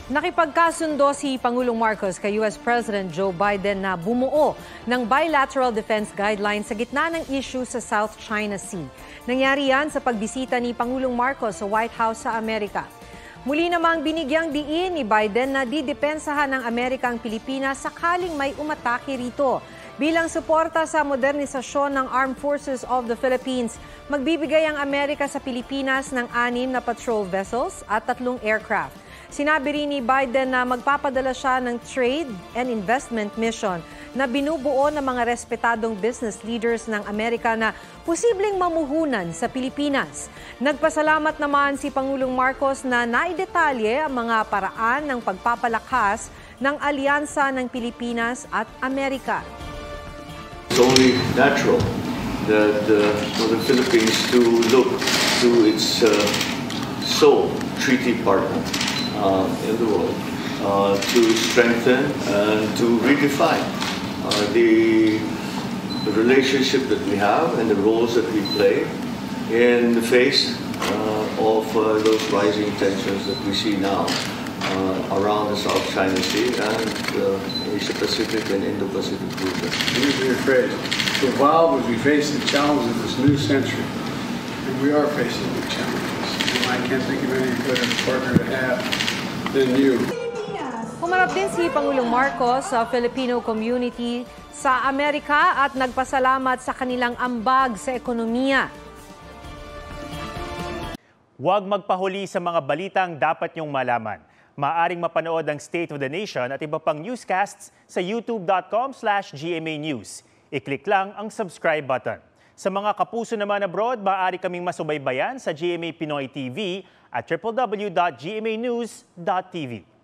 Nakipagkasundo si Pangulong Marcos kay US President Joe Biden na bumuo ng bilateral defense guidelines sa gitna ng issue sa South China Sea. Nangyari yan sa pagbisita ni Pangulong Marcos sa White House sa Amerika. Muli namang binigyang diin ni Biden na didepensahan ng Amerika ang Pilipinas sakaling may umatake rito. Bilang suporta sa modernisasyon ng Armed Forces of the Philippines, magbibigay ang Amerika sa Pilipinas ng 6 na patrol vessels at 3 aircraft. Sinabi rin ni Biden na magpapadala siya ng trade and investment mission na binubuo ng mga respetadong business leaders ng Amerika na posibleng mamuhunan sa Pilipinas. Nagpasalamat naman si Pangulong Marcos na naidetalye ang mga paraan ng pagpapalakas ng alyansa ng Pilipinas at Amerika. It's only natural that for the Philippines to look to its sole treaty partner in the world to strengthen and to redefine the relationship that we have and the roles that we play in the face of those rising tensions that we see now around the South China Sea and Asia-Pacific and Indo-Pacific region. Never be afraid to evolve as we face the challenges of this new century. And we are facing new challenges. I can't think of any better partner to have than you. Humarap din si Pangulong Marcos sa Filipino community sa Amerika at nagpasalamat sa kanilang ambag sa ekonomiya. Huwag magpahuli sa mga balitang dapat niyong malaman. Maaring mapanood ang State of the Nation at iba pang newscasts sa youtube.com/GMA News. I-click lang ang subscribe button. Sa mga kapuso naman abroad, maaari kaming masubaybayan sa GMA Pinoy TV at www.gmanews.tv.